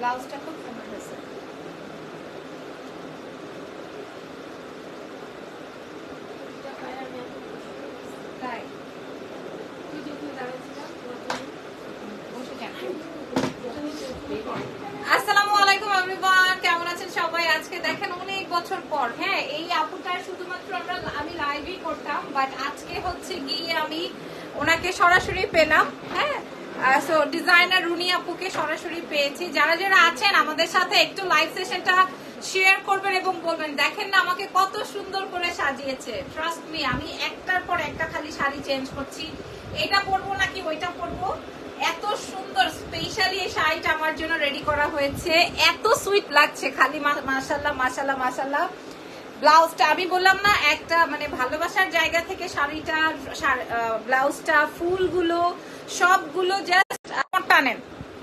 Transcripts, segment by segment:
ব্লাউজটা খুব সুন্দর হয়েছে। তাই আসসালামু আলাইকুম এভরিওয়ান, কেমন আছেন সবাই? আজকে দেখেন অনেক বছর পর, হ্যাঁ এই আপুটার শুধুমাত্র আমি লাইভই করতাম, বাট আজকে হচ্ছে গিয়ে আমি ওনাকে সরাসরি পেলাম। হ্যাঁ, সো ডিজাইনার রুনি আপুকে সরাসরি পেয়েছি। যারা যারা আছেন আমাদের সাথে একটু লাইভ সেশনটা শেয়ার করবেন এবং বলবেন দেখেন না আমাকে কত সুন্দর করে সাজিয়েছে। ট্রাস্ট মি, আমি একটার পর একটা খালি শাড়ি চেঞ্জ করছি, এটা পরবো নাকি ওইটা পরবো। এত সুন্দর স্পেশালি এই শাড়িটা আমার জন্য রেডি করা হয়েছে, এত সুইট লাগছে খালি। মাশাআল্লাহ মাশাআল্লাহ মাশাআল্লাহ। ব্লাউজটা আমি বললাম না একটা মানে ভালোবাসার জায়গা থেকে শাড়িটা, ব্লাউজটা, ফুলগুলো সবগুলো জাস্ট টানেন।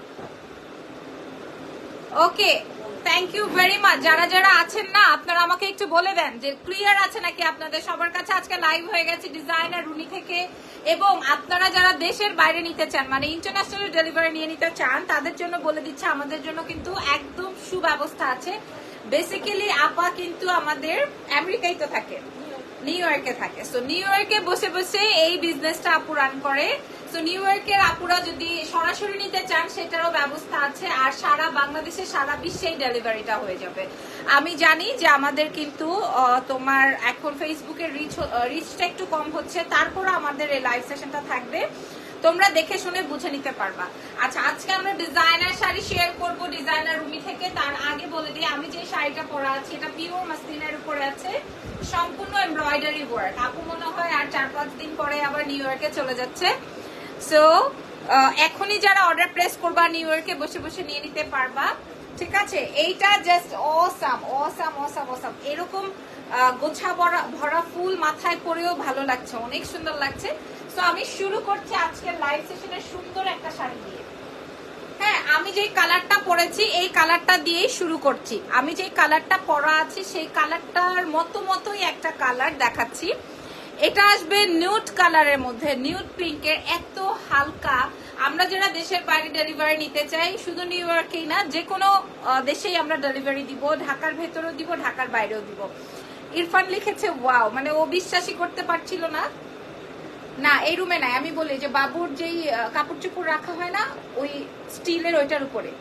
Okay, thank you very much. যারা যারা আছেন না আপনারা আমাকে একটু বলে দেন যে ক্লিয়ার আছে নাকি আপনাদের সবার কাছে। আজকে লাইভ হয়ে গেছে ডিজাইনার রুনি থেকে, এবং আপনারা যারা দেশের বাইরে নিতে চান মানে ইন্টারন্যাশনাল ডেলিভারি নিয়ে নিতে চান তাদের জন্য বলে দিচ্ছে আমাদের জন্য কিন্তু একদম সুব্যবস্থা আছে। বেসিক্যালি আপা কিন্তু আমাদের আমেরিকায় তো থাকে, নিউ ইয়র্কে থাকে। সো নিউ ইয়র্কে বসে বসে এই বিজনেসটা আপু রান করে। সো নিউ ইয়র্কের আপুরা যদি সরাসরি নিতে চান সেটারও ব্যবস্থা আছে, আর সারা বাংলাদেশে সারা বিশ্বেই ডেলিভারিটা হয়ে যাবে। আমি জানি যে আমাদের কিন্তু তোমার এখন ফেসবুকের রিচটা একটু কম হচ্ছে, তারপরে আমাদের এই লাইভ সেশনটা থাকবে, তোমরা দেখে শুনে বুঝে নিতে পারবা। আচ্ছা, আজকে আমরা ডিজাইনার শাড়ি শেয়ার করব ডিজাইনার রুমি থেকে। তার আগে বলে দিই আমি যে শাড়িটা পরা আছি এটা পিওর মাসলিনের উপরে আছে, সম্পূর্ণ এমব্রয়ডারি ওয়ার্ক। আপু মনে হয় আর 4-5 দিন পরে আবার নিউ ইয়র্কে চলে যাচ্ছে। সো এখনই যারা অর্ডার প্লেস করবা নিউ ইয়র্কে বসে বসে নিয়ে নিতে পারবা, ঠিক আছে। এইটা just awesome awesome awesome awesome. এরকম গোছা ভরা ফুল মাথায় পরেও ভালো লাগছে, অনেক সুন্দর লাগছে। সো আমি শুরু করছি আজকের লাইভ সেশনের সুন্দর একটা শাড়ি দিয়ে। হ্যাঁ, আমি যে কালারটা পরেছি এই কালারটা দিয়েই শুরু করছি। আমি যে কালারটা পরা আছি সেই কালারটার মতোই একটা কালার দেখাচ্ছি। এটা আসবে নিউড কালারের মধ্যে, নিউড পিঙ্কের, এত হালকা। আমরা যারা দেশের বাইরে ডেলিভারি নিতে চাই, শুধু নিউ ইয়র্কেই না যে কোনো দেশেই আমরা ডেলিভারি দিব, ঢাকার ভেতরেও দিব, ঢাকার বাইরেও দিব। ইরফান লিখেছে ওয়াও, মানে ও বিশ্বাসই করতে পারছিল না। না এই রুমে নাই, আমি বলি যে বাবুর যেই কাপড় চোপড় রাখা হয় না ওই স্টিলের ওইটার উপরে।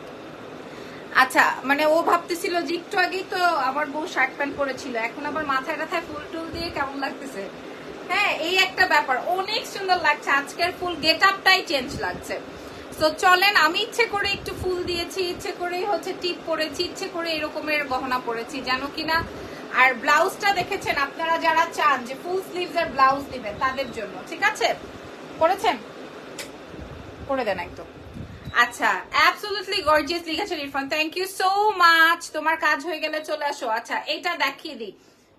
আচ্ছা, মানে ও ভাবতেছিল যে একটু আগেই তো আমার বউ শার্ট প্যান্ট পরেছিল, এখন আবার মাথায় টাথায় ফুল টুল দিয়ে কেমন লাগতেছে। হ্যাঁ, এই একটা ব্যাপার, অনেক সুন্দর লাগছে। আজকের ফুল গেট আপটাই চেঞ্জ লাগছে। তো চলেন, আমি ইচ্ছে করে একটু ফুল দিয়েছি, ইচ্ছে করে হচ্ছে টিপ পরেছি, ইচ্ছে করে এরকমের গহনা পরেছি, জানো কিনা। আর ব্লাউজটা দেখেছেন আপনারা যারা চান যে ফুল স্লিভস এর ব্লাউজ দিবেন তাদের জন্য, ঠিক আছে। করেছেন, করে দেন একদম। আচ্ছা, অ্যাবসলিউটলি গর্জিয়াস লিখেছেন Irfan, thank you so much. তোমার কাজ হয়ে গেলে চলে আসো। আচ্ছা, এটা দেখিয়ে দিই।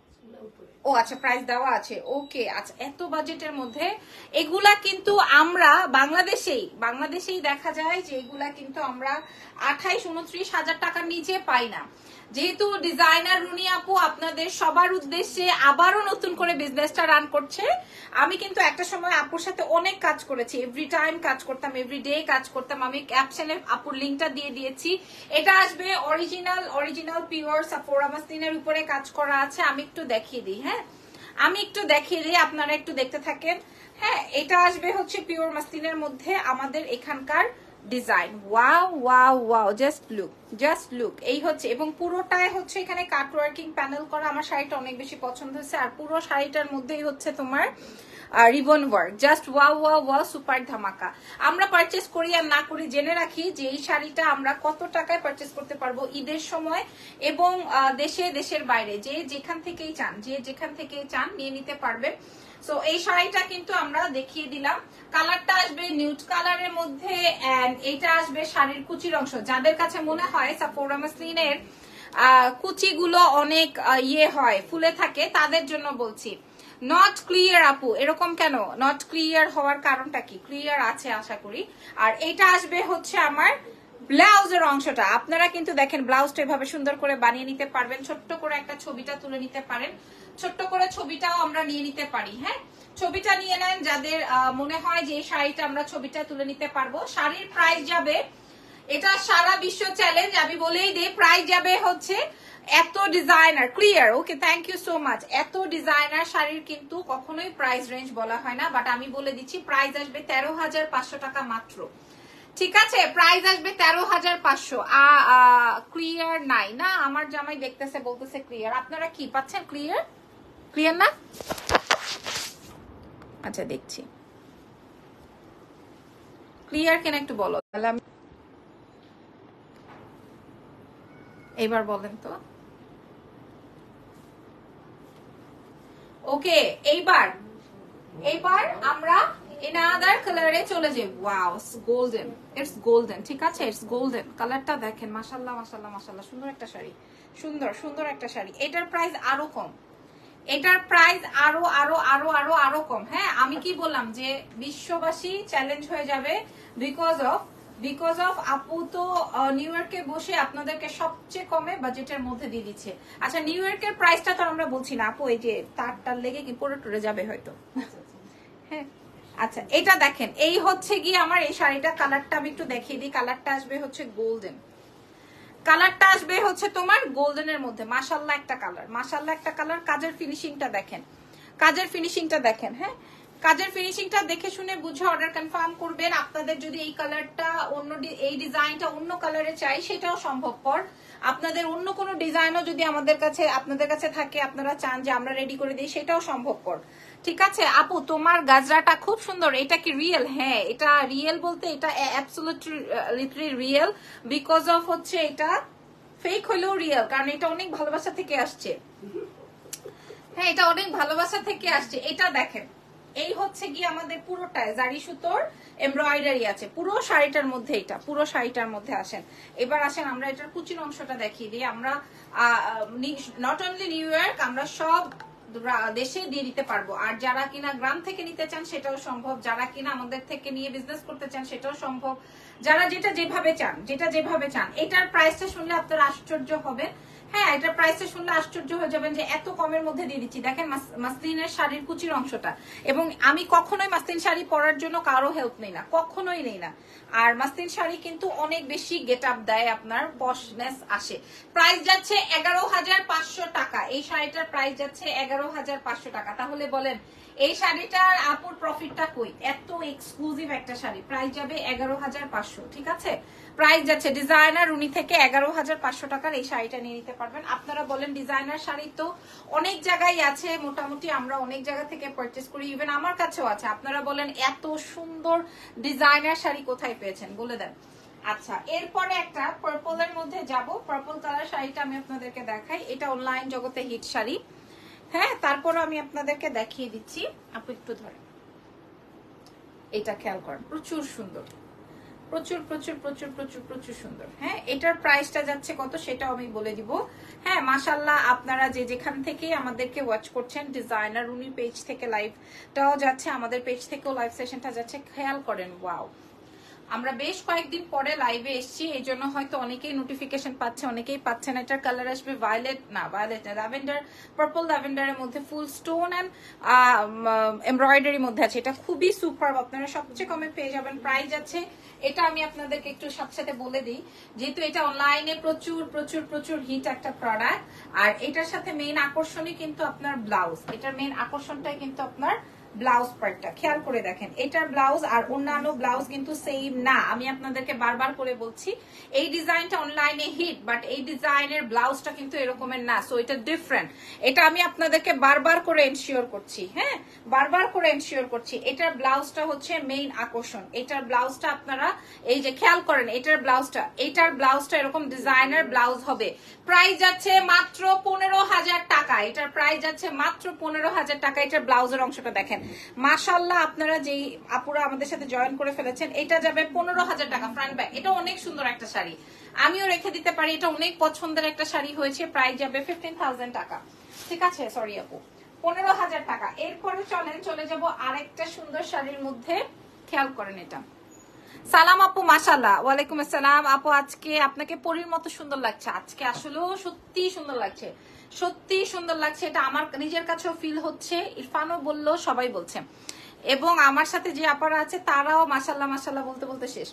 ও আচ্ছা, প্রাইস দেওয়া আছে, ওকে। আচ্ছা, এত বাজেটের মধ্যে এগুলা কিন্তু আমরা বাংলাদেশেই দেখা যায় যে এগুলা কিন্তু আমরা 28-29 হাজার টাকার নিচে পাই না। যেহেতু ডিজাইনার রুনি আপু আপনাদের সবার উদ্দেশ্যে আবারও নতুন করে বিজনেসটা রান করছে। আমি কিন্তু একটা সময় আপুর সাথে অনেক কাজ করেছি, এভরি টাইম কাজ করতাম, এভরিডে কাজ করতাম। আমি ক্যাপশনে আপুর লিঙ্কটা দিয়ে দিয়েছি। এটা আসবে অরিজিনাল পিওর সাফোরা মাসলিনের উপরে কাজ করা আছে। আমি একটু দেখিয়ে দিই, হ্যাঁ আমি একটু দেখিয়ে দিই, আপনারা একটু দেখতে থাকেন। হ্যাঁ, এটা আসবে হচ্ছে পিওর মাসলিনের মধ্যে আমাদের এখানকার design. Wow wow wow, just look এই হচ্ছে, এবং পুরোটাই হচ্ছে এখানে কাট ওয়ার্কিং প্যানেল করা। আমার শাড়িটা অনেক বেশি পছন্দ হয়েছে, আর পুরো শাড়িটার মধ্যেই হচ্ছে তোমার ribbon work. Just wow wow wow, super ধামাকা। আমরা পারচেস করি আর না করি জেনে রাখি যে এই শাড়িটা আমরা কত টাকায় পারচেস করতে পারবো ঈদের সময়, এবং দেশের বাইরে যে যেখান থেকেই চান নিয়ে নিতে পারবে। সো এই শাড়িটা কিন্তু আমরা দেখিয়ে দিলাম। কালারটা আসবে নিউড কালারের মধ্যে, এন্ড এটা আসবে শাড়ির কুচির অংশ। যাদের কাছে মনে হয় সাফোরা মাসলিনের কুচিগুলো অনেক ইয়ে হয়, ফুলে থাকে, তাদের জন্য বলছি। নট ক্লিয়ার আপু, এরকম কেন নট ক্লিয়ার হওয়ার কারণটা কি? ক্লিয়ার আছে আশা করি। আর এটা আসবে হচ্ছে আমার ব্লাউজের অংশটা। আপনারা কিন্তু দেখেন ব্লাউজটা এভাবে সুন্দর করে বানিয়ে নিতে পারবেন, ছোট্ট করে একটা ছবিটা তুলে নিতে পারেন, ছোট্ট করে ছবিটাও আমরা নিয়ে নিতে পারি। হ্যাঁ, ছবিটা নিয়ে নেন যাদের মনে হয় যে এই শাড়িটা আমরা ছবিটা তুলে নিতে পারবো। শাড়ির প্রাইস যাবে এটা সারা বিশ্ব চ্যালেঞ্জ, আমি বলেই দিই। প্রাইস যাবে হচ্ছে এত designer clear, okay thank you so much. এত ডিজাইনার শাড়ির কিন্তু কখনোই প্রাইস রেঞ্জ বলা হয় না, বাট আমি বলে দিচ্ছি প্রাইস আসবে 13,500 টাকা মাত্র। ঠিক আছে, প্রাইস আসবে 13,500। ক্লিয়ার নাই না, আমার জামাই দেখতেছে বলতেছে ক্লিয়ার। আপনারা কি পাচ্ছেন? ক্লিয়ার ক্লিয়ার না? আচ্ছা দেখছি ক্লিয়ার কেন একটু বলো তাহলে। এবার বলেন তো। ওকে, এইবার আমরা another কালারে চলে যাই। Wow, golden, it's golden. ঠিক আছে, ইটস গোল্ডেন। কালারটা দেখেন, মাশাআল্লাহ মাশাআল্লাহ মাশাআল্লাহ, সুন্দর একটা শাড়ি, সুন্দর সুন্দর একটা শাড়ি। এটার প্রাইস আরো কম, এটার প্রাইস আরো আরো আরো আরো আরো কম। হ্যাঁ, আমি কি বললাম যে বিশ্ববাসী চ্যালেঞ্জ হয়ে যাবে বিকজ অফ আপু তো নিউ ইয়র্কে বসে আপনাদেরকে সবচেয়ে কমে বাজেটের মধ্যে দিয়ে দিচ্ছে। আচ্ছা, নিউ ইয়র্কের প্রাইসটা তো আমরা বলছি না আপু, এই যে তারটার লেগে কি পরে টরে যাবে হয়তো। হ্যাঁ, আচ্ছা এটা দেখেন, এই হচ্ছে গিয়ে আমার এই শাড়িটা। কালারটা আমি একটু দেখিয়ে দিই। কালারটা আসবে হচ্ছে গোল্ডেন, কালারটা আসবে হচ্ছে তোমার গোল্ডেনের মধ্যে। মাশাআল্লাহ একটা কালার, মাশাআল্লাহ একটা কালার। কাজের ফিনিশিংটা দেখেন, কাজের ফিনিশিংটা দেখেন। হ্যাঁ, কাজের ফিনিশিংটা দেখে শুনে বুঝে অর্ডার কনফার্ম করবেন। আপনাদের যদি এই কালারটা অন্য, এই ডিজাইনটা অন্য কালারে চাই সেটাও সম্ভবপর। আপনাদের অন্য কোনো ডিজাইনও যদি আমাদের কাছে, আপনাদের কাছে থাকে, আপনারা চান যে আমরা রেডি করে দিই, সেটাও সম্ভবপর। ঠিক আছে আপু, তোমার গাজরাটা খুব সুন্দর। এটা কি রিয়েল? হ্যাঁ, এটা রিয়েল বলতে এটা অ্যাবসলিউটলি রিয়েল, বিকজ অফ হচ্ছে এটা ফেক হলেও রিয়েল, কারণ এটা অনেক ভালোবাসা থেকে আসছে। হ্যাঁ, এটা অনেক ভালোবাসা থেকে আসছে। এটা দেখেন, এই হচ্ছে গিয়ে আমাদের পুরোটায় জারি সুতোর এমব্রয়ডারি আছে পুরো শাড়িটার মধ্যে। এটা পুরো শাড়িটার মধ্যে আসেন। এবার আসেন আমরা এটার কুচির অংশটা দেখিয়ে দিই। আমরা নট অনলি নিউ ইয়র্ক, আমরা সব দেশে দিয়ে দিতে পারবো। আর যারা কিনা গ্রাম থেকে নিতে চান সেটাও সম্ভব, যারা কিনা আমাদের থেকে নিয়ে বিজনেস করতে চান সেটাও সম্ভব, যারা যেটা যেভাবে চান, যেটা যেভাবে চান। এটার প্রাইসটা শুনলে আপনারা আশ্চর্য হবেন। হ্যাঁ, এটার প্রাইসটা শুনলে আশ্চর্য হয়ে যাবেন যে এত কমের মধ্যে দিয়ে দিচ্ছি। দেখেন মাসলিনের শাড়ির কুচির অংশটা। এবং আমি কখনোই মাসলিন শাড়ি পরার জন্য কারো হেল্প নেই না, কখনোই নেই না। আর মাসলিন শাড়ি কিন্তু অনেক বেশি গেট আপ দেয়, আপনার পশনেস আসে। প্রাইস যাচ্ছে 11,500 টাকা। এই শাড়িটার প্রাইস যাচ্ছে 11,500 টাকা। তাহলে বলেন এই শাড়িটার আপুর প্রফিটটা কই? এত এক্সক্লুসিভ একটা শাড়ি, প্রাইস যাবে 11,500। ঠিক আছে, প্রাইস যাচ্ছে ডিজাইনার রুনি থেকে 11,500 টাকার এই শাড়িটা নিয়ে নিতে পারবেন। আপনারা বলেন ডিজাইনার শাড়ি তো অনেক জায়গায় আছে, মোটামুটি আমরা অনেক জায়গা থেকে পারচেস করি, ইভেন আমার কাছেও আছে। আপনারা বলেন এত সুন্দর ডিজাইনার শাড়ি কোথায় পেয়েছেন বলে দেন। আচ্ছা, এরপরে একটা পার্পলের মধ্যে যাব। পার্পল কালার শাড়িটা আমি আপনাদেরকে দেখাই। এটা অনলাইন জগতে হিট শাড়ি। হ্যাঁ, তারপরও আমি আপনাদেরকে দেখিয়ে দিচ্ছি। আপু একটু ধরেন, এটা খেয়াল করেন, প্রচুর সুন্দর, প্রচুর প্রচুর প্রচুর প্রচুর প্রচুর সুন্দর। হ্যাঁ, এটার প্রাইসটা যাচ্ছে কত সেটাও আমি বলে দিব। হ্যাঁ, মাশাআল্লাহ, আপনারা যে যেখান থেকে আমাদেরকে ওয়াচ করছেন, ডিজাইনার রুনি পেজ থেকে লাইভটাও যাচ্ছে, আমাদের পেজ থেকেও লাইভ সেশনটা যাচ্ছে, খেয়াল করেন। ওয়াও, আমরা বেশ কয়েকদিন পরে লাইভে এসেছি, এই জন্য হয়তো অনেকেই নোটিফিকেশন পাচ্ছে, অনেকেই পাচ্ছেন। এটার কালার আসবে ভায়োলেট না, ল্যাভেন্ডার, পার্পল ল্যাভেন্ডারের মধ্যে ফুল স্টোন এন্ড এমব্রয়ডারির মধ্যে আছে। এটা খুবই সুপার, আপনারা সবচেয়ে কমে পেয়ে যাবেন। প্রাইস আছে, এটা আমি আপনাদেরকে একটু সাথে সাথে বলে দিই, যেহেতু এটা অনলাইনে প্রচুর প্রচুর প্রচুর হিট একটা প্রোডাক্ট। আর এটার সাথে মেইন আকর্ষণই কিন্তু আপনার ব্লাউজ। এটার মেইন আকর্ষণটাই কিন্তু আপনার ব্লাউজ পার্টটা। খেয়াল করে দেখেন, এটার ব্লাউজ আর অন্যান্য ব্লাউজ কিন্তু সেম না। আমি আপনাদেরকে বারবার করে বলছি, এই ডিজাইনটা অনলাইনে হিট, বাট এই ডিজাইনের ব্লাউজটা কিন্তু এরকমের না। সো এটা ডিফারেন্ট, এটা আমি আপনাদেরকে বারবার করে এনশিওর করছি। হ্যাঁ, বারবার করে এনশিওর করছি। এটার ব্লাউজটা হচ্ছে মেইন আকর্ষণ। এটার ব্লাউজটা আপনারা এই যে খেয়াল করেন, এটার ব্লাউজটা এরকম ডিজাইনার ব্লাউজ হবে। প্রাইস যাচ্ছে মাত্র 15,000 টাকা। এটার প্রাইস যাচ্ছে মাত্র 15,000 টাকা। এটার ব্লাউজের অংশটা দেখেন, মাশাআল্লাহ। আপনারা যেই আপুরা আমাদের সাথে জয়েন করে ফেলেছেন, এটা যাবে 15,000 টাকা ফ্রন্ট ব্যাক। এটা অনেক সুন্দর একটা শাড়ি, আমিও রেখে দিতে পারি। এটা অনেক পছন্দের একটা শাড়ি হয়েছে। প্রাইস যাবে 15,000 টাকা। ঠিক আছে, সরি আপু, 15,000 টাকা। এরপরে চলে যাব আরেকটা সুন্দর শাড়ির মধ্যে। খেয়াল করেন, এটা সালাম আপু, মাশাআল্লাহ। ওয়ালাইকুম আসসালাম আপু, আজকে আপনাকে পরীর মতো সুন্দর লাগছে। আজকে আসলেও সত্যি সুন্দর লাগছে, সত্যি সুন্দর লাগছে। এটা আমার নিজের কাছেও ফিল হচ্ছে, ইরফানও বললো, সবাই বলছে, এবং আমার সাথে যে আপারা আছে তারাও মাশাআল্লাহ মাশাআল্লাহ বলতে বলতে শেষ।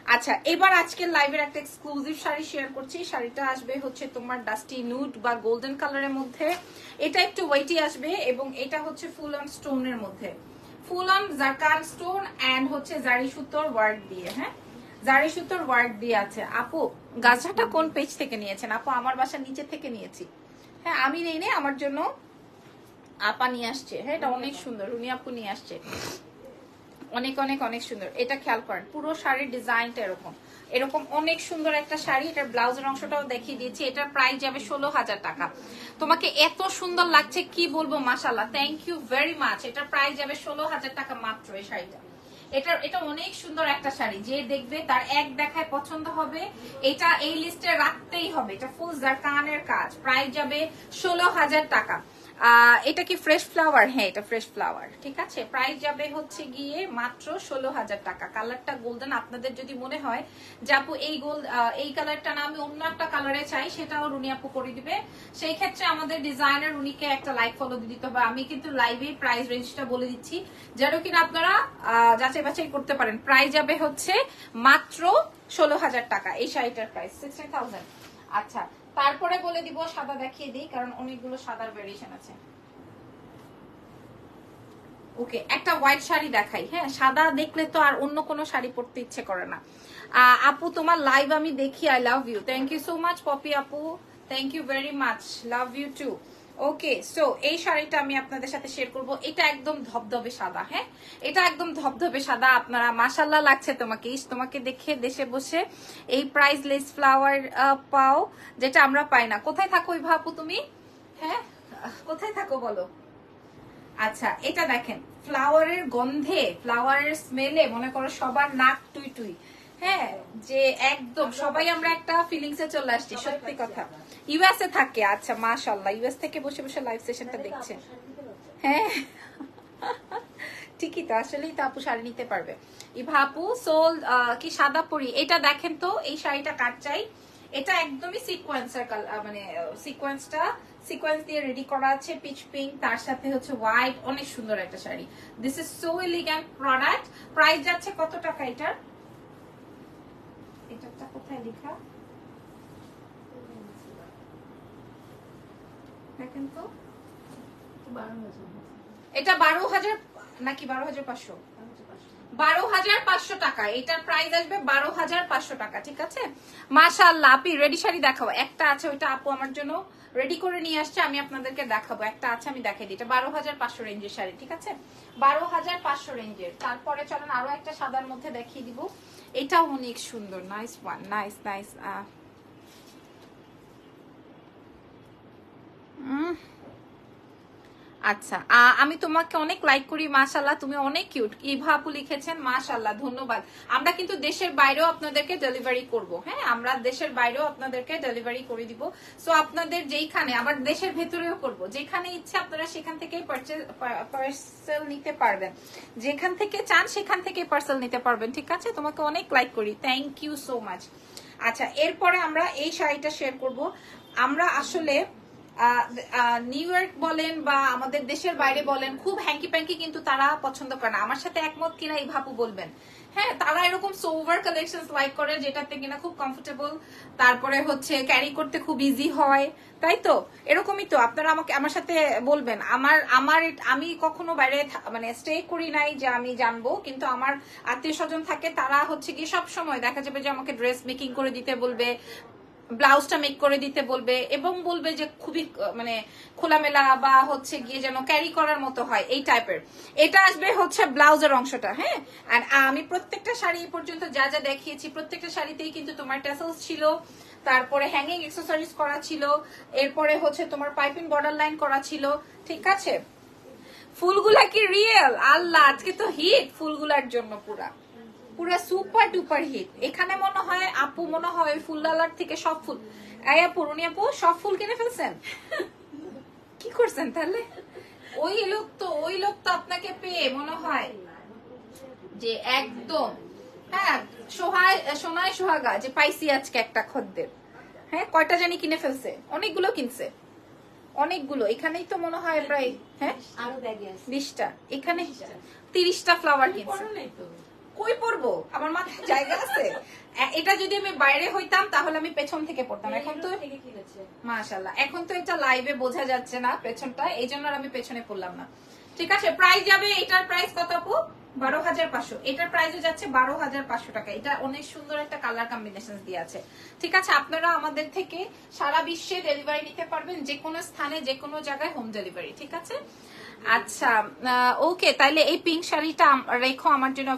আচ্ছা, এবার আজকের লাইভের একটা এক্সক্লুসিভ শাড়ি শেয়ার করছি। শাড়িটা আসবে হচ্ছে তোমার ডাস্টি নুড বা গোল্ডেন কালারের মধ্যে। এটা একটু ওয়েটি আসবে এবং এটা হচ্ছে ফুল অন স্টোনের মধ্যে, full on zircon stone and হচ্ছে জারি সুতোর ওয়ার্ক দিয়ে। হ্যাঁ, জারি সুতোর ওয়ার্ক দিয়ে আছে। আপু গাছাটা কোন পেজ থেকে নিয়েছেন? আপু আমার বাসার নিচে থেকে নিয়েছি। হ্যাঁ, আমি নেই নে, আমার জন্য আপা নিয়ে আসছে। হ্যাঁ, এটা অনেক সুন্দর, রুনি আপু নিয়ে আসছে, অনেক অনেক অনেক সুন্দর। এটা খেয়াল করেন, পুরো শাড়ির ডিজাইনটা এরকম এরকম অনেক সুন্দর একটা শাড়ি। এটার ব্লাউজের অংশটাও দেখিয়ে দিয়েছি। এটার প্রাইস যাবে 16,000 টাকা। তোমাকে এত সুন্দর লাগছে কি বলবো, মাশাআল্লাহ, থ্যাংক ইউ ভেরি মাচ। এটার প্রাইস যাবে 16,000 টাকা মাত্র এই শাড়িটা। এটা অনেক সুন্দর একটা শাড়ি, যে দেখবে তার এক দেখায় পছন্দ হবে। এটা এই লিস্টে রাখতেই হবে। এটা ফুল জারকানের কাজ, প্রাইস যাবে 16,000 টাকা। এটা কি ফ্রেশ ফ্লাওয়ার? হ্যাঁ, এটা ফ্রেশ ফ্লাওয়ার। ঠিক আছে, প্রাইস যাবে হচ্ছে গিয়ে মাত্র 16,000 টাকা। কালারটা গোল্ডেন। আপনাদের যদি মনে হয় যে আপু এই কালারটা না, আমি অন্য একটা কালারে চাই, সেটাও রুনি আপু করে দিবে। সেই ক্ষেত্রে আমাদের ডিজাইনার রুনিকে একটা লাইক ফলো দিতে হবে। আমি কিন্তু লাইভে প্রাইস রেঞ্জটা বলে দিচ্ছি, যেন কিনা আপনারা যাচাই বাছাই করতে পারেন। প্রাইস যাবে হচ্ছে মাত্র 16,000 টাকা এই শাড়িটার প্রাইস 16,000। আচ্ছা, তারপরে বলে দিব, সাদা দেখিয়ে দিই কারণ অনেকগুলো সাদার ভেরিয়েশন আছে। ওকে, একটা হোয়াইট শাড়ি দেখাই। হ্যাঁ, সাদা দেখলে তো আর অন্য কোনো শাড়ি পরতে ইচ্ছে করে না। আপু তোমার লাইভ আমি দেখি, I love you. Thank you so much Popy আপু, thank you very much, love you too. Okay, so এই শাড়িটা আমি আপনাদের সাথে শেয়ার করব। এটা একদম ধবধবে সাদা। হ্যাঁ, এটা একদম ধবধবে সাদা। আপনারা মাশাআল্লাহ লাগছে তোমাকে। তোমাকে দেখে দেশে বসে এই প্রাইসলেস ফ্লাওয়ার পাও, যেটা আমরা পাই না। কোথায় থাকো ইভা আপু তুমি? হ্যাঁ, কোথায় থাকো বলো? আচ্ছা, এটা দেখেন, ফ্লাওয়ারের গন্ধে, ফ্লাওয়ারের স্মেলে মনে করো সবার নাক টুই টুই। হ্যাঁ, যে একদম সবাই আমরা একটা ফিলিংসে চলে আসছি। সত্যি কথা, ইউএস এ থাকে। আচ্ছা, মাশাআল্লাহ, ইউএস থেকে বসে বসে লাইভ সেশনটা দেখছে। হ্যাঁ, ঠিকই তো, আসলেই তো আপু শাড়ি নিতে পারবে। ইভা আপু সোল কি সাদা পরি? এটা দেখেন তো, এই শাড়িটা কাট চাই। এটা একদমই সিকোয়েন্সের মানে সিকোয়েন্স দিয়ে রেডি করা আছে, পিচ পিঙ্ক, তার সাথে হচ্ছে হোয়াইট। অনেক সুন্দর একটা শাড়ি। This is so elegant product. Price যাচ্ছে কত টাকা এটার? এটা কোথায় লেখা দেখেন তো। এটা 12,000 নাকি 12,500? 12,500 টাকা। এটার প্রাইস আসবে 12,500 টাকা। ঠিক আছে, মাশাআল্লাহ। আপনি রেডি শাড়ি দেখাও। একটা আছে, ওইটা আপু আমার জন্য রেডি করে নিয়ে আসছে, আমি আপনাদেরকে দেখাবো। একটা আছে, আমি দেখাই দিই। এটা 12,500 রেঞ্জের শাড়ি। ঠিক আছে, 12,500 রেঞ্জের। তারপরে চলেন আরো একটা সাদার মধ্যে দেখিয়ে দিব। এটাও অনেক সুন্দর, নাইস ওয়ান, নাইস নাইস। আচ্ছা, আমি তোমাকে অনেক লাইক করি, মাশাআল্লাহ, তুমি অনেক কিউট। ইভা আপু লিখেছেন, মাশাআল্লাহ, ধন্যবাদ। আমরা কিন্তু দেশের বাইরেও আপনাদেরকে ডেলিভারি করব। হ্যাঁ, আমরা দেশের বাইরেও আপনাদেরকে ডেলিভারি করে দিব। সো আপনাদের যেইখানে, আবার দেশের ভেতরেও করব, যেখানে ইচ্ছে আপনারা সেখান থেকেই পার্সেল নিতে পারবেন। যেখান থেকে চান সেখান থেকে পার্সেল নিতে পারবেন। ঠিক আছে, তোমাকে অনেক লাইক করি, থ্যাংক ইউ সো মাচ। আচ্ছা, এরপরে আমরা এই শাড়িটা শেয়ার করব। আমরা আসলে নিউ ইয়র্ক বলেন বা আমাদের দেশের বাইরে বলেন, খুব হ্যাঙ্কি প্যাঙ্কি কিন্তু তারা পছন্দ করে না। আমার সাথে একমত কিনা এই ভাবু বলবেন। হ্যাঁ, তারা এরকম সোভার কালেকশন লাইক করে, যেটাতে কিনা খুব কমফোর্টেবল, তারপরে হচ্ছে ক্যারি করতে খুব ইজি হয়, তাই তো? এরকমই তো আপনারা আমাকে, আমার সাথে বলবেন। আমি কখনো বাইরে মানে স্টে করি নাই যে আমি জানবো, কিন্তু আমার আত্মীয় স্বজন থাকে, তারা হচ্ছে কি সব সময় দেখা যাবে যে আমাকে ড্রেস মেকিং করে দিতে বলবে, ব্লাউজটা মেক করে দিতে বলবে, এবং বলবে যে খুবই মানে খোলামেলা বা হচ্ছে গিয়ে যেন ক্যারি করার মতো হয়, এই টাইপের। এটা আসবে হচ্ছে ব্লাউজের অংশটা। হ্যাঁ, আর আমি প্রত্যেকটা শাড়ি পর্যন্ত যা যা দেখিয়েছি, প্রত্যেকটা শাড়িতেই কিন্তু তোমার ট্যাসেলস ছিল, তারপরে হ্যাঙ্গিং অ্যাক্সেসরিজ করা ছিল, এরপরে হচ্ছে তোমার পাইপিং বর্ডার লাইন করা ছিল। ঠিক আছে, ফুলগুলা কি রিয়েল? আল্লাহ, আজকে তো হিট ফুলগুলার জন্য, পুরা সুপার ডুপার হিট। এখানে মনে হয় আপু, মনে হয় ফুলডালার থেকে সব ফুল, এই আপু, রুনি আপু, সব ফুল কিনে ফেলছেন? কি করছেন তাহলে? ওই লোক তো আপনাকে পেয়ে মনে হয় যে একদম, হ্যাঁ, সোনায় সোহাগা যে পাইছি আজকে একটা খদ্দের। হ্যাঁ, কয়টা জানি কিনে ফেলছে? অনেকগুলো কিনছে, অনেকগুলো। এখানেই তো মনে হয় প্রায়, হ্যাঁ, 20টা, এখানে 30টা ফ্লাওয়ার কিনছে। কই পরবো, আমার মাথায় জায়গা আছে? এটা যদি আমি বাইরে হইতাম তাহলে আমি পেছন থেকে পড়তাম। এখন তো মাশাআল্লাহ, এখন তো এটা লাইভে বোঝা যাচ্ছে না পেছনটা, এই জন্য আমি পেছনে পড়লাম না। ঠিক আছে, প্রাইস যাবে, এটার প্রাইস কত আপু? 12,500। এটার প্রাইসও যাচ্ছে 12,500 টাকা। এটা অনেক সুন্দর একটা কালার কম্বিনেশন দিয়ে আছে। ঠিক আছে, আপনারা আমাদের থেকে সারা বিশ্বে ডেলিভারি নিতে পারবেন, যে কোনো স্থানে যে কোনো জায়গায় হোম ডেলিভারি। ঠিক আছে, আচ্ছা ওকে, তাইলে এই পিঙ্ক শাড়িটা রেখো আমার জন্য।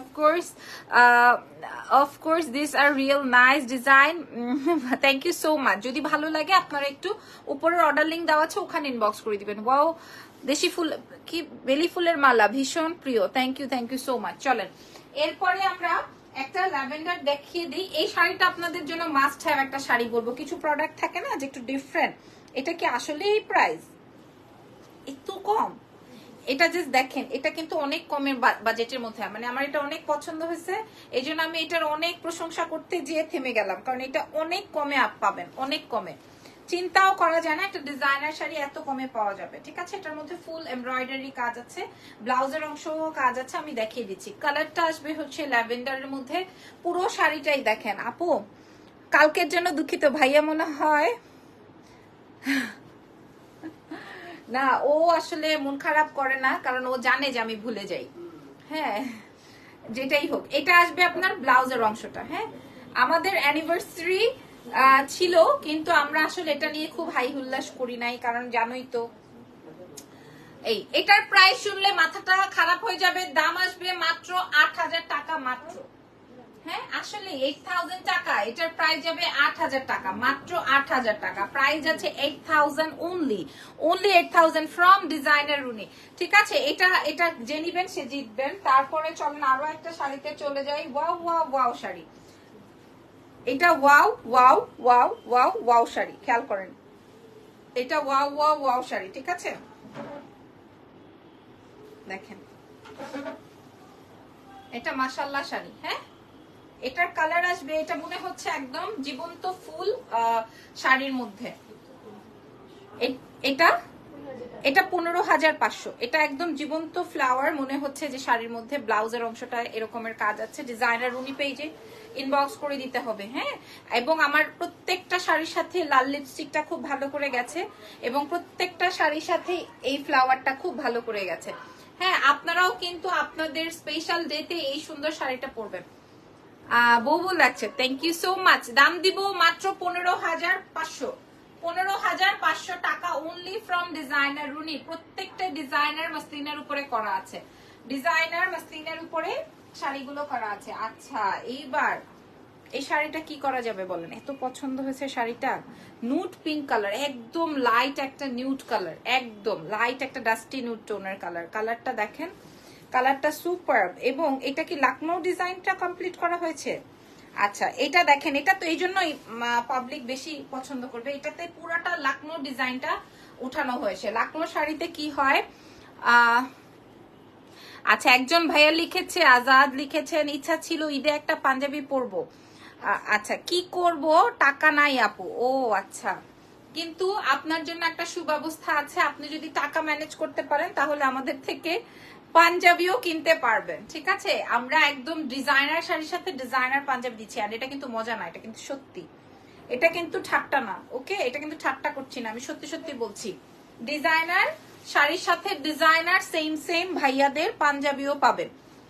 Of course this are real nice design, thank you so much. যদি ভালো লাগে আপনারা একটু উপরের অর্ডার লিঙ্ক দেওয়া আছে, ওখানে ইনবক্স করে দিবেন। ওয়াও, দেশি ফুল কি বেলি ফুলের মালা, ভীষণ প্রিয়, থ্যাংক ইউ সো মাচ। চলেন এরপরে আমরা একটা ল্যাভেন্ডার দেখিয়ে দিই। এই শাড়িটা আপনাদের জন্য মাস্ট হ্যাভ একটা শাড়ি বলবো। কিছু প্রোডাক্ট থাকে না যে একটু ডিফারেন্ট, এটা কি আসলে এই প্রাইস একটু কম? এটা জাস্ট দেখেন, এটা কিন্তু অনেক কমের বাজেটের মধ্যে, মানে আমার এটা অনেক পছন্দ হয়েছে, এই জন্য আমি এটার অনেক প্রশংসা করতে যেয়ে থেমে গেলাম, কারণ এটা অনেক কমে আপ পাবেন, অনেক কমে। চিন্তাও করা যায় না একটা ডিজাইনার শাড়ি এত কমে পাওয়া যাবে। ঠিক আছে, এটার মধ্যে ফুল এমব্রয়ডারি কাজ আছে, ব্লাউজের অংশও কাজ আছে, আমি দেখিয়ে দিচ্ছি। কালারটা আসবে হচ্ছে ল্যাভেন্ডারের মধ্যে। পুরো শাড়িটাই দেখেন আপু, কালকের জন্য দুঃখিত ভাইয়া মনে হয় না, ও আসলে মন খারাপ করে না, কারণ ও জানে যে আমি ভুলে যাই। হ্যাঁ, যেটাই হোক, এটা আসবে আপনার ব্লাউজের অংশটা। হ্যাঁ, আমাদের অ্যানিভার্সারি ছিল, কিন্তু আমরা আসলে এটা নিয়ে খুব হাই হুল্লাস করি নাই, কারণ জানোই তো। এটার প্রাইস শুনলে মাথাটা খারাপ হয়ে যাবে। দাম আসবে মাত্র 8,000 টাকা মাত্র। হ্যাঁ, আসলে 8,000 টাকা, এটার প্রাইস যাবে 8,000 টাকা, মাত্র 8,000 টাকা। প্রাইস আছে 8,000 অনলি 8,000 ফ্রম ডিজাইনার রুনি। ঠিক আছে, এটা যে নিবেন সে জিতবেন। তারপরে চলেন আরো একটা শাড়িতে চলে যাই। ওয়াও ওয়াও ওয়াও শাড়ি, এটা wow wow wow wow wow sari, খেয়াল করেন, এটা ওয়াও ওয়াও ওয়াও শাড়ি। ঠিক আছে, দেখেন এটা মাশাআল্লাহ শাড়ি। হ্যাঁ, এটার কালার আসবে, এটা মনে হচ্ছে একদম জীবন্ত ফুল শাড়ির মধ্যে। এটা 15,500। এটা একদম জীবন্ত ফ্লাওয়ার মনে হচ্ছে যে শাড়ির মধ্যে। ব্লাউজের অংশটা এরকমের কাজ আছে। ডিজাইনার রুনি পেজে ইনবক্স করে দিতে হবে। হ্যাঁ, এবং আমার প্রত্যেকটা শাড়ির সাথে লাল লিপস্টিকটা খুব ভালো করে গেছে, এবং প্রত্যেকটা শাড়ির সাথে এই ফ্লাওয়ারটা খুব ভালো করে গেছে। হ্যাঁ, আপনারাও কিন্তু আপনাদের স্পেশাল ডেতে এই সুন্দর শাড়িটা পরবেন। বউ লাগছে, থ্যাংক ইউ সো মাচ। দাম দিব মাত্র 15,500। 15,500 টাকা অনলি ফ্রম ডিজাইনার রুনি। প্রত্যেকটা ডিজাইনার মাসলিনের উপরে করা আছে, ডিজাইনার মাসলিনের উপরে শাড়িগুলো করা আছে। আচ্ছা, এইবার এই শাড়িটা কি করা যাবে বলেন? এত পছন্দ হয়েছে শাড়িটা, নুড পিঙ্ক কালার, একদম লাইট একটা নিউড কালার, একদম লাইট একটা ডাস্টি নিউড টোনের কালার। কালারটা দেখেন, কালারটা সুপার। এবং এটা কি লাকনো ডিজাইনটা কমপ্লিট করা হয়েছে? আচ্ছা, এটা দেখেন, এটা তো এই জন্যই পাবলিক বেশি পছন্দ করবে। এটাতে পুরাটা লাকনো ডিজাইনটা উঠানো হয়েছে। লাকনো শাড়িতে কি হয়, আচ্ছা একজন ভাইয়া লিখেছে, আজাদ লিখেছেন, ইচ্ছা ছিল ঈদে একটা পাঞ্জাবি পরবো। আচ্ছা, কি করব, টাকা নাই আপু। ও আচ্ছা, কিন্তু আপনার জন্য একটা সুব্যবস্থা আছে। আপনি যদি টাকা ম্যানেজ করতে পারেন তাহলে আমাদের থেকে পাঞ্জাবিও কিনতে পারবেন। ঠিক আছে, আমরা একদম ডিজাইনার শাড়ির সাথে ডিজাইনার পাঞ্জাবি দিচ্ছি। আর এটা কিন্তু মজা না, এটা কিন্তু সত্যি, এটা কিন্তু ঠাট্টা না। ওকে, এটা কিন্তু ঠাট্টা করছি না, আমি সত্যি সত্যি বলছি। ডিজাইনার শাড়ির সাথে ডিজাইনার সেম ভাইয়াদের পাঞ্জাবিও পাবেন।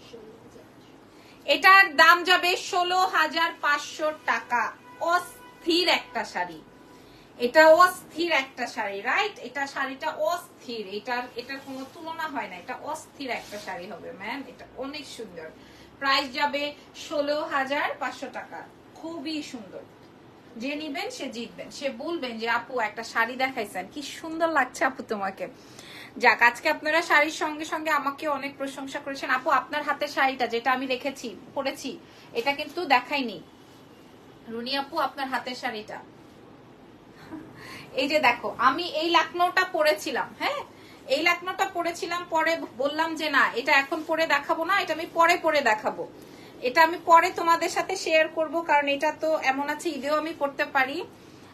এটার দাম যাবে 16,500 টাকা। অস্থির একটা শাড়ি, এটা অস্থির একটা শাড়ি, রাইট? এটা শাড়িটা অস্থির, এটার কোনো তুলনা হয় না। এটা অস্থির একটা শাড়ি হবে ম্যাম, এটা অনেক সুন্দর। প্রাইস যাবে 16,500 টাকা। খুবই সুন্দর। যে নিবেন সে জিতবেন, সে বলবেন যে আপু একটা শাড়ি দেখাইছেন, কি সুন্দর লাগছে আপু তোমাকে। যাক, আজকে আপনারা শাড়ির সঙ্গে সঙ্গে আমাকে অনেক প্রশংসা করেছেন। আপু আপনার হাতের শাড়িটা যেটা আমি রেখেছি পরেছি, এটা কিন্তু দেখাইনি। রুনি আপু আপনার হাতের শাড়িটা, এই যে দেখো, আমি এই লাকনোটা পরেছিলাম। হ্যাঁ, এই লাকনোটা পরেছিলাম, পরে বললাম যে না, এটা এখন পরে দেখাবো না, এটা আমি পরে দেখাবো। এটা আমি পরে তোমাদের সাথে শেয়ার করব, কারণ এটা তো এমন আছে ঈদেও আমি পরতে পারি।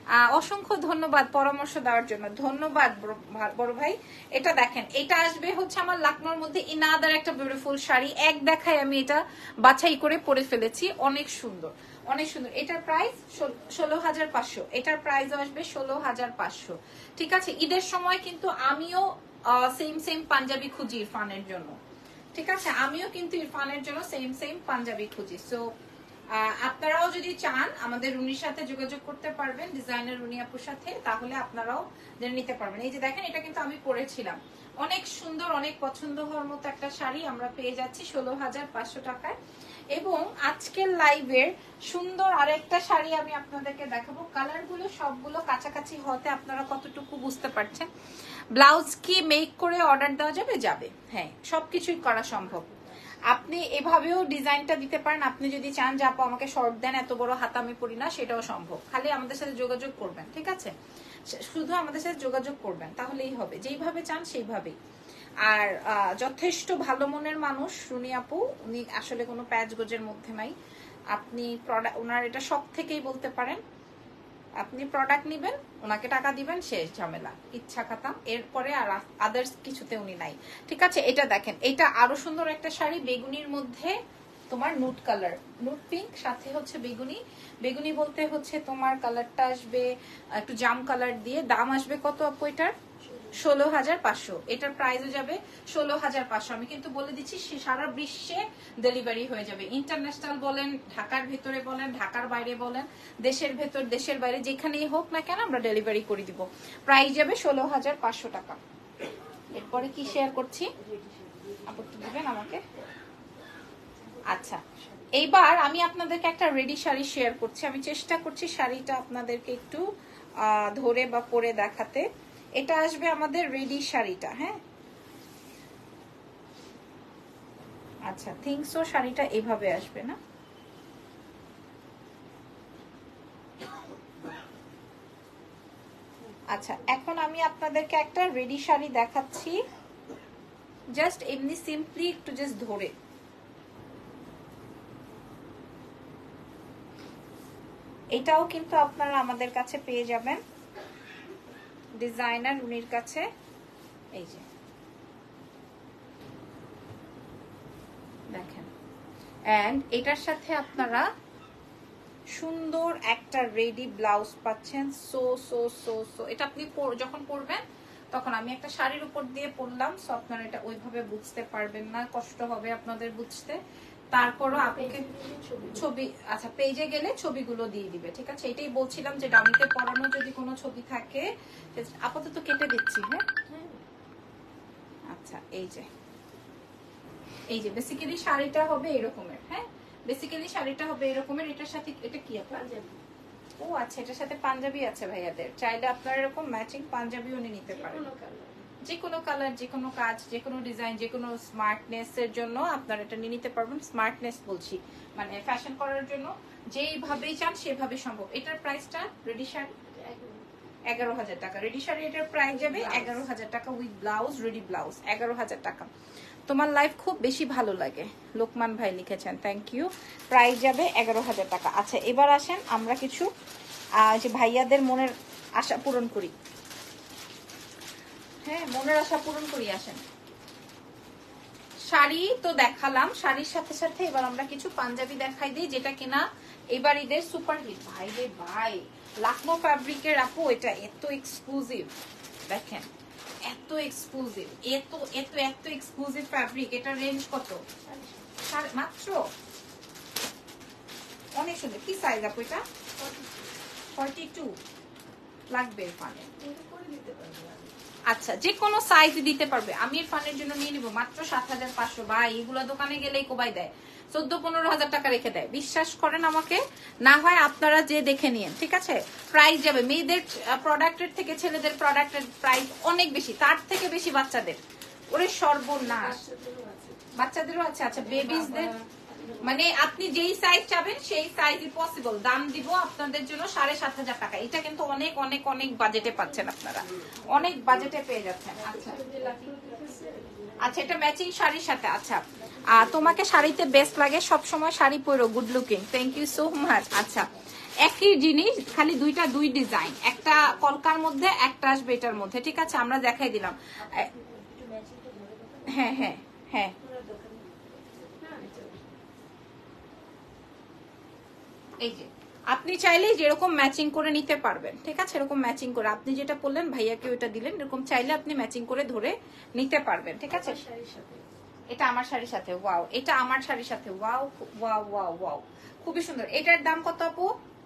অসংখ্য ধন্যবাদ পরামর্শ দেওয়ার জন্য, ধন্যবাদ বড় ভাই। এটা দেখেন, এটা আসবে হচ্ছে আমার লাকনোর মধ্যে ইনাদার একটা বিউটিফুল শাড়ি। এক দেখায় আমি এটা বাছাই করে পরে ফেলেছি, অনেক সুন্দর অনেক সুন্দর। এটার প্রাইস 16,500, এটার প্রাইস আসবে 16,500। ঠিক আছে, ঈদের সময় কিন্তু আমিও সেম পাঞ্জাবি খুঁজি ইরফানের জন্য। ঠিক আছে, আমিও কিন্তু ইরফানের জন্য সেম পাঞ্জাবি খুঁজি। সো আপনারাও যদি চান আমাদের রুনির সাথে যোগাযোগ করতে পারবেন, ডিজাইনার রুনি আপুর সাথে, তাহলে আপনারাও জেনে নিতে পারবেন। এই যে দেখেন, এটা কিন্তু আমি পরেছিলাম, অনেক সুন্দর, অনেক পছন্দ হওয়ার মতো একটা শাড়ি আমরা পেয়ে যাচ্ছি 16,500 টাকায়। এবং আজকের লাইভের সুন্দর আরেকটা শাড়ি আমি আপনাদেরকে দেখাবো। কালারগুলো সবগুলো কাছাকাছি হতে আপনারা কতটুকু বুঝতে পারছেন। ব্লাউজ কি মেক করে অর্ডার দেওয়া যাবে? যাবে, হ্যাঁ, সবকিছুই করা সম্ভব। আপনি এভাবেও ডিজাইনটা দিতে পারেন। আপনি যদি চান যে আপু আমাকে শর্ট দেন, এত বড় হাত আমি পরি না, সেটাও সম্ভব। খালি আমাদের সাথে যোগাযোগ করবেন, ঠিক আছে? শুধু আমাদের সাথে যোগাযোগ করবেন, তাহলেই হবে। যেইভাবে চান সেইভাবেই। আর যথেষ্ট ভালো মনের মানুষ রুনি আপু, উনি আসলে কোনো প্যাচ গোজের মধ্যে নাই। আপনি ওনার এটা শখ থেকেই বলতে পারেন। আপনি প্রোডাক্ট নিবেন, ওনাকে টাকা দিবেন, শেষ ঝামেলা, ইচ্ছা খাতাম। এরপরে আর আদার্স কিছুতে উনি নাই। ঠিক আছে, এটা দেখেন, এটা আরো সুন্দর একটা শাড়ি, বেগুনির মধ্যে তোমার নুট কালার, নুট পিঙ্ক, সাথে হচ্ছে বেগুনি। বেগুনি বলতে হচ্ছে তোমার কালারটা আসবে একটু জাম কালার দিয়ে। দাম আসবে কত আপু এটার? 16,500। এটার প্রাইসও যাবে 16,500। আমি কিন্তু বলে দিচ্ছি সারা বিশ্বে ডেলিভারি হয়ে যাবে। ইন্টারন্যাশনাল বলেন, ঢাকার ভেতরে বলেন, ঢাকার বাইরে বলেন, দেশের ভেতর দেশের বাইরে যেখানেই হোক না কেন আমরা ডেলিভারি করে দিব। প্রাইস যাবে 16,500 টাকা। এরপরে কি শেয়ার করছি আপত্তি দিবেন আমাকে? আচ্ছা, এইবার আমি আপনাদেরকে একটা রেডি শাড়ি শেয়ার করছি। আমি চেষ্টা করছি শাড়িটা আপনাদেরকে একটু ধরে বা পরে দেখাতে। এটা আসবে আমাদের রেডি শাড়িটা, হ্যাঁ। আচ্ছা, থিংক সো শাড়িটা এভাবে আসবে না? আচ্ছা, এখন আমি আপনাদেরকে একটা রেডি শাড়ি দেখাচ্ছি, জাস্ট এমনি সিম্পলি একটু জাস্ট ধরে। এটাও কিন্তু আপনারা আমাদের কাছে পেয়ে যাবেন ডিজাইনার রুনির কাছে। এই যে দেখেন, এন্ড এটার সাথে আপনারা সুন্দর একটা রেডি ব্লাউজ পাচ্ছেন। সো সো সো সো এটা আপনি যখন পরবেন তখন, আমি একটা শাড়ির উপর দিয়ে পরলাম, সো আপনারা এটা ওইভাবে বুঝতে পারবেন না, কষ্ট হবে আপনাদের বুঝতে। তারপরও আপনাকে ছবি, আচ্ছা পেজে গেলে ছবিগুলো দিয়ে দিবে, ঠিক আছে? এটাই বলছিলাম যে ডামিতে পরানো যদি কোনো ছবি থাকে, আপাতত কেটে দিচ্ছি, হ্যাঁ। আচ্ছা, এই যে বেসিক্যালি শাড়িটা হবে এরকমের, হ্যাঁ, বেসিক্যালি শাড়িটা হবে এরকমের। এটার সাথে এটা কি আপনার? ও আচ্ছা, এটার সাথে পাঞ্জাবি আছে ভাইয়াদের, চাইলে আপনারা এরকম ম্যাচিং পাঞ্জাবিও নিতে পারেন। যে কোনো কালার, যে কোনো কাজ, যে কোনো ডিজাইন, যে কোনো স্মার্টনেস এর জন্য আপনারা এটা নিয়ে নিতে পারবেন। স্মার্টনেস বলছি মানে ফ্যাশন করার জন্য, যেইভাবেই চান সেভাবে সম্ভব। এটার প্রাইসটা রেডি শাড়ি 11,000 টাকা। রেডি শাড়ি এটার প্রাইস যাবে 11,000 টাকা উইথ ব্লাউজ, রেডি ব্লাউজ 11,000 টাকা। তোমার লাইফ খুব বেশি ভালো লাগে, লোকমান ভাই লিখেছেন, থ্যাংক ইউ। প্রাইস যাবে 11,000 টাকা। আচ্ছা, এবার আসেন আমরা কিছু যে ভাইয়াদের মনের আশা পূরণ করি। হ্যাঁ, মনের আশা পূরণ করি। আসেন, শাড়ি তো দেখালাম, শাড়ির সাথে সাথে এবার আমরা কিছু পাঞ্জাবি দেখাই দিই, যেটা কিনা এবার ঈদের সুপার হিট। ভাই রে ভাই, লাকনো ফ্যাব্রিকের আপু, এটা এত এক্সক্লুসিভ, দেখেন এত এক্সক্লুসিভ, এত এত এত এক্সক্লুসিভ ফ্যাব্রিক। এটা রেঞ্জ কত? মাত্র, অনেক সুন্দর। কি সাইজ আপু এটা? 42 লাগবে ফানে? আচ্ছা, যে কোনো সাইজ দিতে পারবে। আমি এর ফানের জন্য নিয়ে নিব মাত্র 7,500। ভাই, এগুলো দোকানে গেলেই কোবাই দেয়, 14-15 হাজার টাকা রেখে দেয়। বিশ্বাস করেন আমাকে, না হয় আপনারা যে দেখে নিন, ঠিক আছে? প্রাইস যাবে মেয়েদের প্রোডাক্টের থেকে ছেলেদের প্রোডাক্টের প্রাইস অনেক বেশি, তার থেকে বেশি বাচ্চাদের। ওরে সর্বনাশ, বাচ্চাদেরও আছে। আচ্ছা, বেবিসদের মানে আপনি যেই সাইজ চাবেন সেই সাইজই পসিবল। দাম দিব আপনাদের জন্য 7,500 টাকা। এটা কিন্তু অনেক অনেক অনেক বাজেটে পাচ্ছেন আপনারা, অনেক বাজেটে পেয়ে যাচ্ছেন। আচ্ছা আচ্ছা, এটা ম্যাচিং শাড়ির সাথে। আচ্ছা, তোমাকে শাড়িতে বেস্ট লাগে, সব সময় শাড়ি পরো, good looking, thank you so much. আচ্ছা, একই জিনিস, খালি দুই ডিজাইন, একটা কলকার মধ্যে একটা আসবে এটার মধ্যে। ঠিক আছে, আমরা দেখাই দিলাম। হ্যাঁ হ্যাঁ হ্যাঁ, এই যে আপনি চাইলেই যেরকম ম্যাচিং করে নিতে পারবেন। ঠিক আছে, এরকম ম্যাচিং করে আপনি যেটা বললেন ভাইয়াকে ওইটা দিলেন, এরকম চাইলে আপনি ম্যাচিং করে ধরে নিতে পারবেন। ঠিক আছে, এটা আমার শাড়ির সাথে, ওয়াও, এটা আমার শাড়ির সাথে, ওয়াও ওয়াও ওয়াও ওয়াও, খুবই সুন্দর। এটার দাম কত আপু?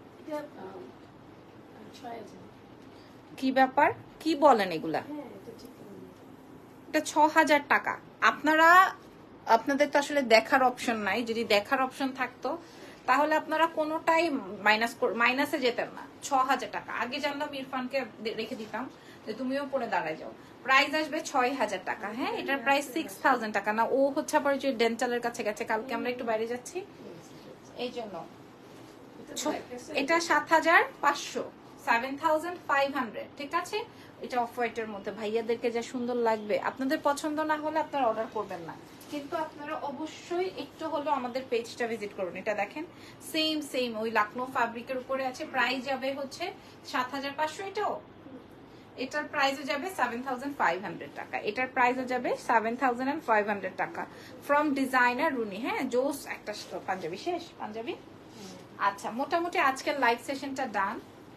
কি ব্যাপার, কি বলেন এগুলা? এটা 6000 টাকা। আপনাদের তো আসলে দেখার অপশন নাই, যদি দেখার অপশন থাকতো তাহলে আপনারা কোনোটাই মাইনাসে যেতেন না। 6000 টাকা, আগে জানলাম ইরফানকে রেখে দিতাম যে তুমিও পরে দাঁড়ায় যাও। প্রাইস আসবে 6000 টাকা। হ্যাঁ, এটার প্রাইস 6000 টাকা না। ও হচ্ছে আবার যে ডেন্টালের কাছে গেছে, কালকে আমরা একটু বাইরে যাচ্ছি এই জন্য। এটা 7500, 7500। ঠিক আছে, এটা অফ হোয়াইটের মধ্যে ভাইয়াদেরকে যা সুন্দর লাগবে। আপনাদের পছন্দ না হলে আপনারা অর্ডার করবেন না, কিন্তু আপনারা অবশ্যই একটু হলেও আমাদের পেজটা ভিজিট করুন। এটা দেখেন, সেম ওই লাকনো ফ্যাব্রিকের উপরে আছে। প্রাইস যাবে হচ্ছে 7500। এটার প্রাইসও যাবে 7500 টাকা। এটার প্রাইসও যাবে 7500 টাকা ফ্রম ডিজাইনার রুনি। হ্যাঁ, জোস একটা পাঞ্জাবি, শেষ পাঞ্জাবি। আচ্ছা, মোটামুটি আজকের লাইভ সেশনটা ডান।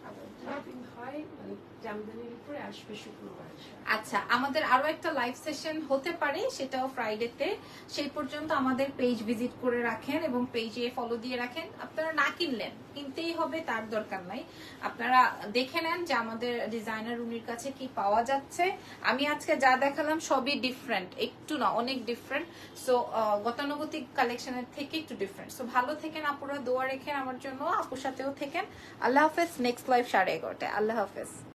আচ্ছা, আমাদের আরো একটা লাইভ সেশন হতে পারে, সেটাও ফ্রাইডেতে। সেই পর্যন্ত আমাদের পেজ ভিজিট করে রাখেন এবং পেজে ফলো দিয়ে রাখেন। আপনারা না কিনতেই হবে তার দরকার নাই, আপনারা দেখে নেন যে আমাদের ডিজাইনার রুনির কাছে কি পাওয়া যাচ্ছে। আমি আজকে যা দেখালাম সবই ডিফারেন্ট, একটু না অনেক ডিফারেন্ট। সো গতানুগতিক কালেকশনের থেকে একটু ডিফারেন্ট। সো ভালো থেকেন আপুরা, দোয়া রেখেন আমার জন্য, আপুর সাথেও থেকেন। আল্লাহ হাফেজ। Next live 11:30টায়। আল্লাহ হাফেজ।